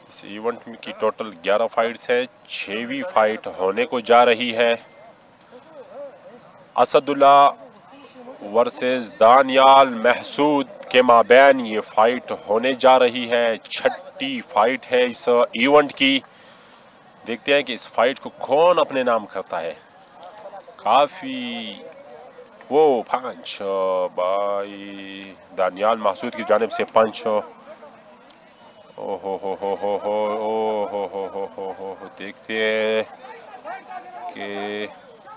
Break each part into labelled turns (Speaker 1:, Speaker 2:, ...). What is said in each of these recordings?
Speaker 1: इस इवेंट की total 11 fights है। 6वीं फाइट होने को जा रही है। असदुल्ला वर्सेस दानियाल महसूद के माबैन ये फाइट होने जा रही है। 6ठी फाइट है इस इवेंट की। देखते हैं कि इस फाइट को कौन अपने नाम करता है। काफी वो पंच बाई दानियाल महसूद की जानिब से पंच। ओ हो देखते हैं कि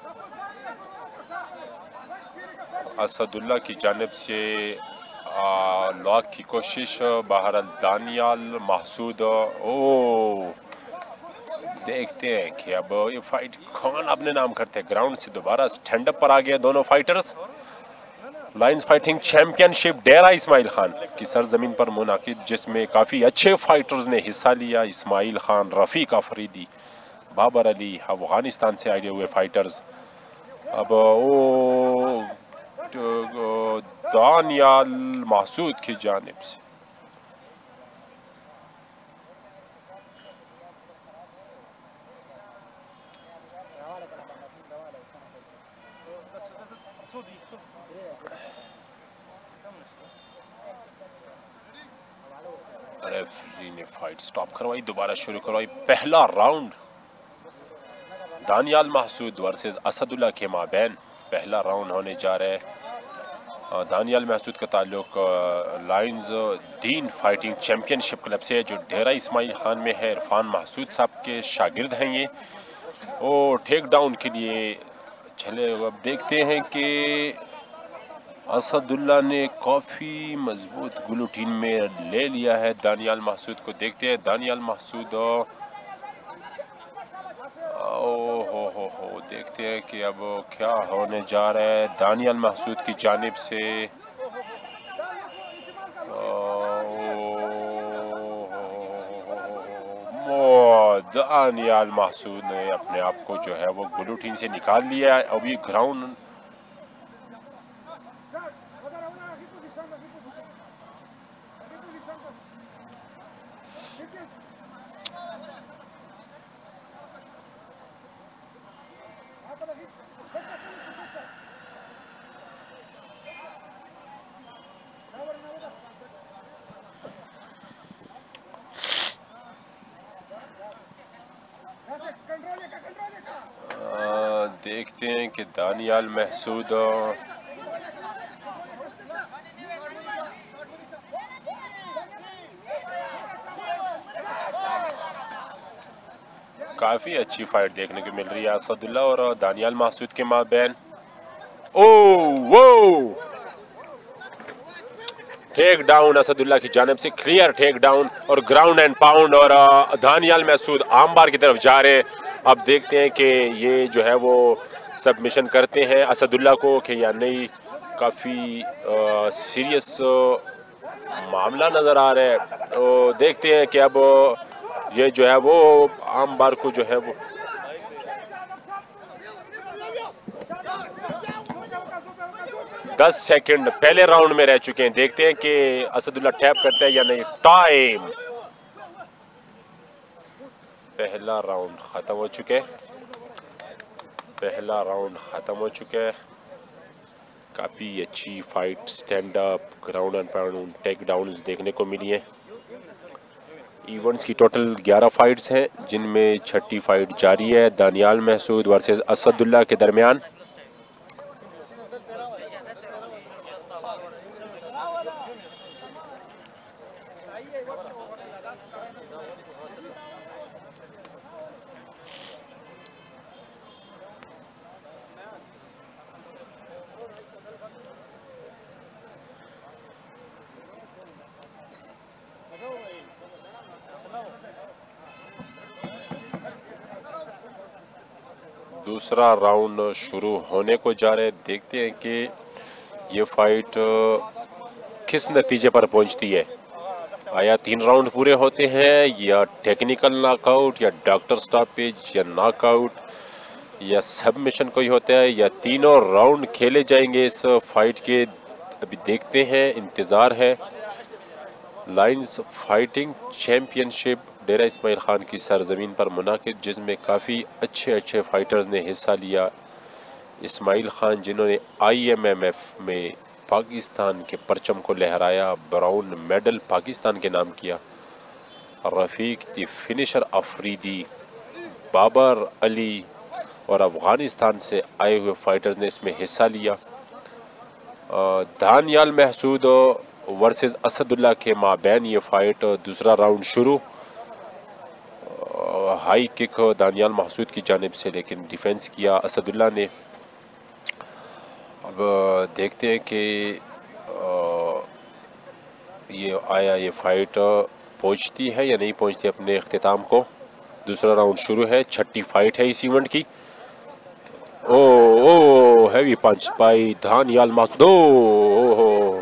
Speaker 1: असदुल्ला की जानिब से लॉक की कोशिश। बहरहाल दानियाल महसूद ओ देखते हैं कि अब ये फाइट कौन अपने नाम करते हैं। ग्राउंड से दोबारा स्टैंड अप पर आ गए दोनों fighters. Lions fighting championship Dera Ismail Khan की सरजमीन पर मुनाकिद, जिसमें काफ़ी अच्छे फाइटर्स ने हिस्सा लिया। इस्माइल खान, रफ़ीक अफरीदी, बाबर अली, अफगानिस्तान से आए हुए फाइटर्स। अब वो दानियाल महसूद की जानिब से रेफरी ने फाइट स्टॉप करवाई, दोबारा शुरू करवाई। पहला राउंड दानियाल महसूद वर्सेस असदुल्ला के माबैन पहला राउंड होने जा रहा है। दानियाल महसूद का ताल्लुक लायंस दीन फाइटिंग चैंपियनशिप क्लब से है, जो डेरा इस्माइल खान में है। इरफान महसूद साहब के शागिर्द हैं ये। और टेक डाउन के लिए चले। अब देखते हैं कि असदुल्ला ने काफ़ी मजबूत गुलूटीन में ले लिया है दानियाल महसूद को। देखते हैं दानियाल महसूद हो देखते हैं कि अब क्या होने जा रहा है दानियाल महसूद की जानिब से। दानियाल महसूद ने अपने आप को जो है वो गुलूटीन से निकाल लिया है। अभी ग्राउंड देखते हैं कि दानियाल महसूद काफ़ी अच्छी फाइट देखने को मिल रही है असदुल्ला और दानियाल महसूद के माबैन। ओ वो टेक डाउन असदुल्ला की जानिब से, क्लियर टेक डाउन और ग्राउंड एंड पाउंड। और दानियाल महसूद आमबार की तरफ जा रहे हैं। अब देखते हैं कि ये जो है वो सबमिशन करते हैं असदुल्ला को कि या नहीं। काफ़ी सीरियस मामला नज़र आ रहा है। तो देखते हैं कि अब ये जो है वो आमबार को जो है वो 10 सेकंड पहले राउंड में रह चुके हैं। देखते हैं कि असदुल्ला टैप करता है या नहीं। टाइम, पहला राउंड खत्म हो चुका है। पहला राउंड खत्म हो चुका है। काफ़ी अच्छी fight, stand up, ground and pound, take downs देखने को मिली है। इवेंट्स की टोटल 11 फाइट्स हैं, जिनमें 6ठी फाइट जारी है दानियाल महसूद वर्सेस असदुल्ला के दरमियान। दूसरा राउंड शुरू होने को जा रहे। देखते हैं कि ये फाइट किस नतीजे पर पहुंचती है। आया 3 राउंड पूरे होते हैं, या टेक्निकल नॉकआउट, या डॉक्टर स्टॉपेज, या नॉकआउट, या सबमिशन कोई होता है, या तीनों राउंड खेले जाएंगे इस फाइट के। अभी देखते हैं, इंतज़ार है। Lions fighting championship Dera Ismail Khan की सरज़मीन पर मुनाकिद, जिसमें काफ़ी अच्छे फ़ाइटर्स ने हिस्सा लिया। इस्माइल ख़ान जिन्होंने IMMF में पाकिस्तान के परचम को लहराया, ब्राउन मेडल पाकिस्तान के नाम किया। रफ़ीक द फिनिशर अफरीदी, बाबर अली और अफ़गानिस्तान से आए हुए फ़ाइटर्स ने इसमें हिस्सा लिया। दानियाल महसूद वर्सेस असदुल्ला के माबैन ये फ़ाइट, दूसरा राउंड शुरू। हाई किक दानियाल महसूद की जानिब से, लेकिन डिफेंस किया असदुल्ला ने। अब देखते हैं कि ये फ़ाइट पहुंचती है या नहीं पहुंचती अपने इख्तिताम को। दूसरा राउंड शुरू है, छठी फ़ाइट है इस इवेंट की। Oh heavy punch by Daniyal Mehsud.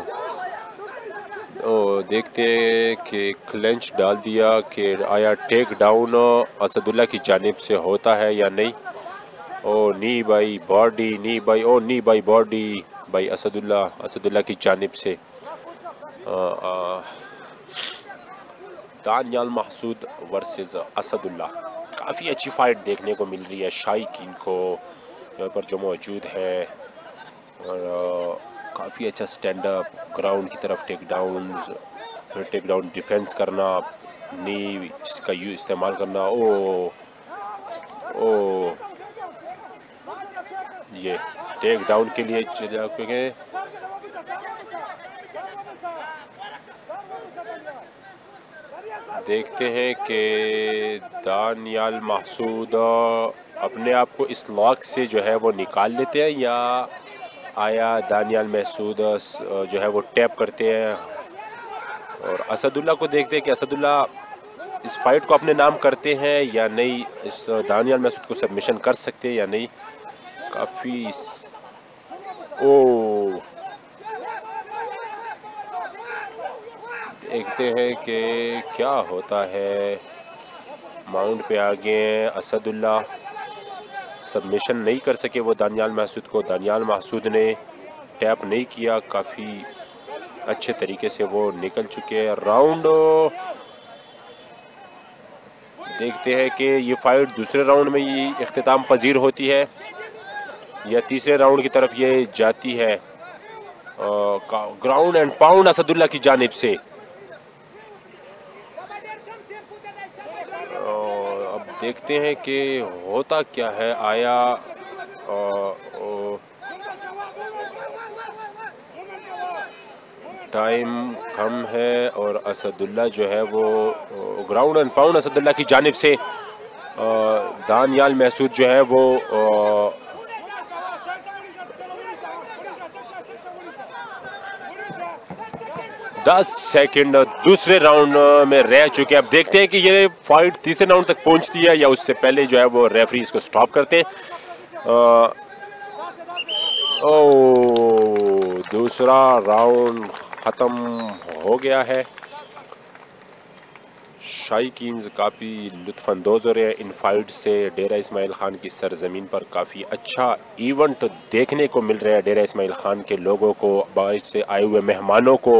Speaker 1: देखते हैं कि क्लेंच डाल दिया कि आया टेक डाउन असदुल्ला की जानिब से होता है या नहीं। Oh knee by body, knee by body by Asadullah की जानिब से। दानियाल महसूद वर्सेस असदुल्ला, काफ़ी अच्छी फाइट देखने को मिल रही है शाइकीन को यहाँ पर जो मौजूद है। और काफ़ी अच्छा स्टैंड अप, ग्राउंड की तरफ टेक डाउन्स, फिर टेक डाउन डिफेंस करना, नी इसका इस्तेमाल करना। ओ ये टेक डाउन के लिए क्योंकि देखते हैं कि दानियाल महसूद अपने आप को इस लॉक से जो है वो निकाल लेते हैं, या आया दानियाल महसूद जो है वो टैप करते हैं। और असदुल्ला को देखते हैं कि असदुल्ला इस फाइट को अपने नाम करते हैं या नहीं, इस दानियाल महसूद को सबमिशन कर सकते हैं या नहीं। काफ़ी देखते हैं कि क्या होता है। माउंट पे आ गए असदुल्ला, सबमिशन नहीं कर सके वो दानियाल महसूद को। दानियाल महसूद ने टैप नहीं किया, काफ़ी अच्छे तरीके से वो निकल चुके हैं। राउंड देखते हैं कि ये फाइट दूसरे राउंड में ये इख्तिताम पजीर होती है या तीसरे राउंड की तरफ ये जाती है। ग्राउंड एंड पाउंड असदुल्ला की जानिब से। अब देखते हैं कि होता क्या है। आया टाइम कम है और असदुल्ला जो है वो ग्राउंड एंड पाउंड असदुल्ला की जानिब से। दानियाल महसूद जो है वो 10 सेकंड दूसरे राउंड में रह चुके हैं। अब देखते हैं कि ये फाइट तीसरे राउंड तक पहुंचती है या उससे पहले जो है वो रेफरी इसको स्टॉप करते हैं। दूसरा राउंड ख़त्म हो गया है। शाइकीन्स काफ़ी लुत्फ़अंदोज़ हो रहे हैं इन फाइट से। डेरा इस्माइल ख़ान की सरज़मीन पर काफ़ी अच्छा इवेंट देखने को मिल रहा है डेरा इस्माइल ख़ान के लोगों को, बाहर से आए हुए मेहमानों को।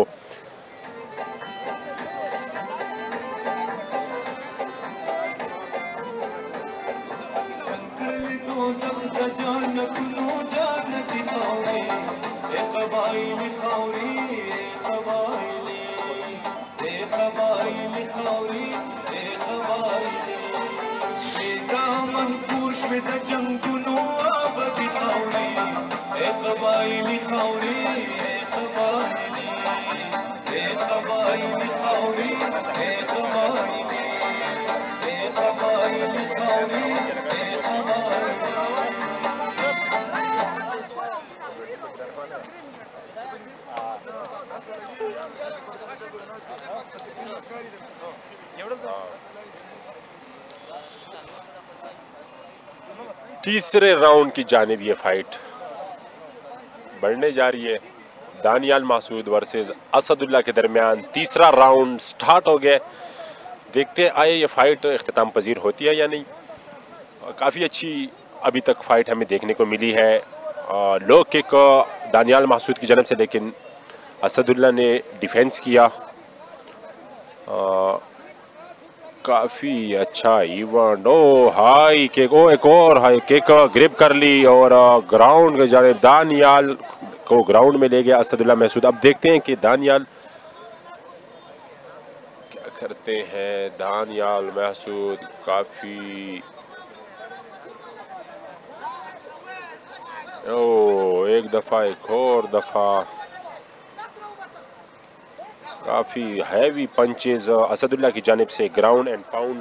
Speaker 1: तीसरे राउंड की जानिब ये फाइट बढ़ने जा रही है। दानियाल महसूद वर्सेस असदुल्ला के दरमियान तीसरा राउंड स्टार्ट हो गया। देखते आए ये फाइट इख्तिताम पजीर होती है या नहीं। काफ़ी अच्छी अभी तक फाइट हमें देखने को मिली है। लो किक दानियाल महसूद की जानिब से, लेकिन असदुल्ला ने डिफेंस किया। काफी अच्छा event. Oh high kick, oh एक और हाई किक ग्रिप कर ली और ग्राउंड के जाने दानियाल को ग्राउंड में ले गया असदुल्ला महसूद। अब देखते हैं कि दानियाल क्या करते हैं। दानियाल महसूद काफी, ओ एक दफा एक और दफा काफी हैवी पंचेज असदुल्ला की जानिब से, ग्राउंड एंड पाउंड।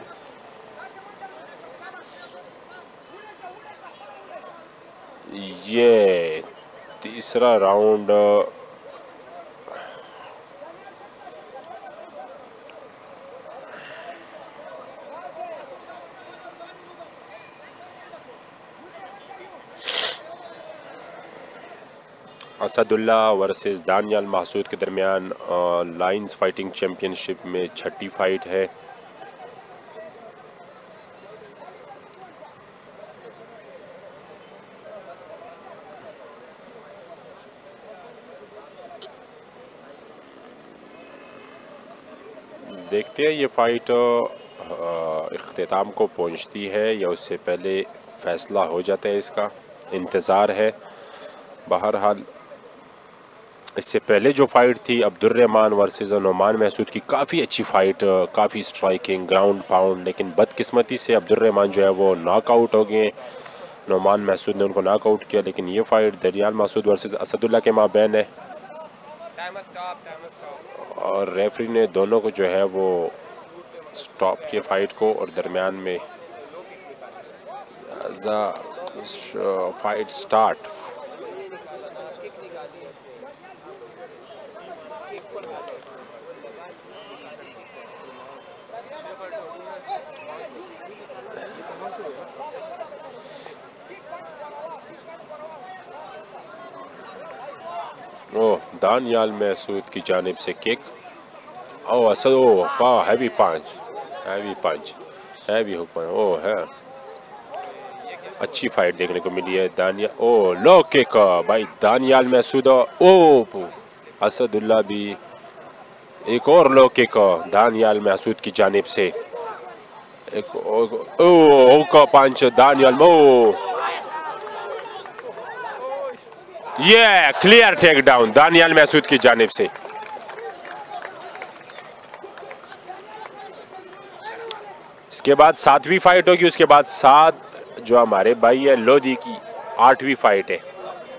Speaker 1: ये तीसरा राउंड असदुल्ला वर्सेस दानियाल महसूद के दरमियान लाइन्स फाइटिंग चैम्पियनशिप में छठी फाइट है। देखते हैं ये फाइट इख्तिताम को पहुंचती है या उससे पहले फैसला हो जाता है, इसका इंतज़ार है। बहरहाल इससे पहले जो फाइट थी अब्दुर्रहमान वर्सेस नोमान महसूद की, काफ़ी अच्छी फाइट, काफ़ी स्ट्राइकिंग, ग्राउंड पाउंड, लेकिन बदकिस्मती से अब्दुर्रहमान जो है वो नॉकआउट हो गए। नोमान महसूद ने उनको नॉकआउट किया। लेकिन ये फाइट दानियाल महसूद वर्सेस असदुल्ला के माबैन है और रेफरी ने दोनों को जो है वो स्टॉप किया फाइट को, और दरमियान में fight start. Oh, Daniyal Mehsud की जानिब से kick. Oh Asad, oh heavy punch, heavy punch, heavy hook punch. Oh है, अच्छी फाइट देखने को मिली है। दानिया, ओह लो किक भाई दानियाल महसूद। ओह असदुल्ला भी, एक और लो किक दानियाल महसूद की जानिब से। एक ओह हुक पंच दानियाल। ओह ये clear take down Daniyal Mehsud की जानिब से। इसके बाद 7वीं फाइट होगी। उसके बाद 7 जो हमारे भाई है लोधी की 8वीं फाइट है।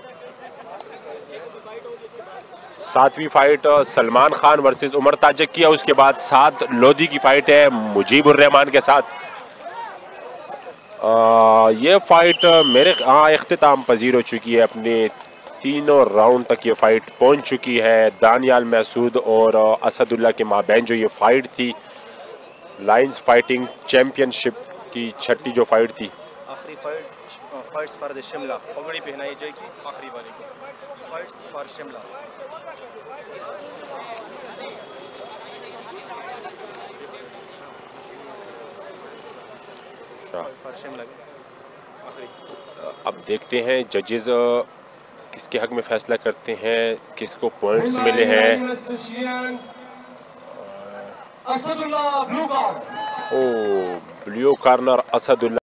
Speaker 1: 7वीं फाइट सलमान खान वर्सेस उमर ताजक की है। उसके बाद 7 लोधी की फाइट है मुजीबुर रहमान के साथ। ये फाइट मेरे इख्तिताम पजीर हो चुकी है। अपने तीनों राउंड तक ये फाइट पहुंच चुकी है। दानियाल महसूद और असदुल्ला के माबैन जो ये फाइट थी, लाइन्स फाइटिंग चैंपियनशिप की छठी जो फाइट थी,
Speaker 2: आखिरी फाइट फाइट्स फॉर द शिमला, पगड़ी पहनाई जाएगी आखिरी वाली को, फाइट्स फॉर शिमला।
Speaker 1: अब देखते हैं जजेस किसके हक में फैसला करते हैं, किसको पॉइंट्स मिले हैं। Oh blue corner Asadullah.